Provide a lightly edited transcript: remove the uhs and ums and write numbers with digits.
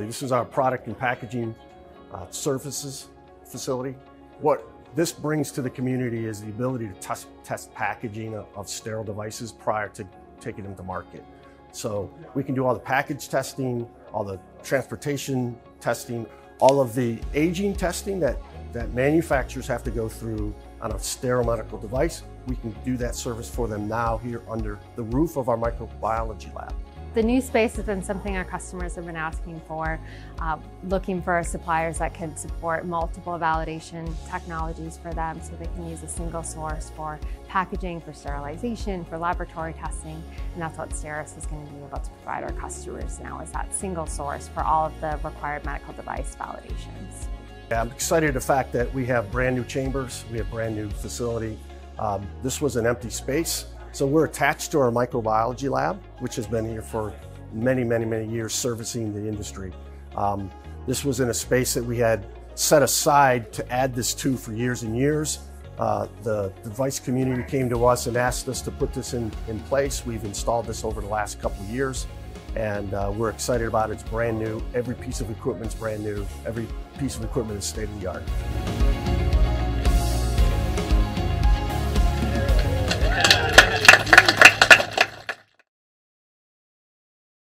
facility. This is our product and packaging services facility. What this brings to the community is the ability to test packaging of sterile devices prior to taking them to market. So we can do all the package testing, all the transportation testing, all of the aging testing that manufacturers have to go through on a sterile medical device. We can do that service for them now here under the roof of our microbiology lab. The new space has been something our customers have been asking for, looking for suppliers that can support multiple validation technologies for them so they can use a single source for packaging, for sterilization, for laboratory testing, and that's what STERIS is going to be able to provide our customers now, is that single source for all of the required medical device validations. Yeah, I'm excited the fact that we have brand new chambers, we have brand new facility. This was an empty space. So we're attached to our microbiology lab, which has been here for many, many, many years servicing the industry. This was in a space that we had set aside to add this to for years and years. The device community came to us and asked us to put this in place. We've installed this over the last couple of years, and we're excited about it. It's brand new. Every piece of equipment's brand new. Every piece of equipment is state of the art.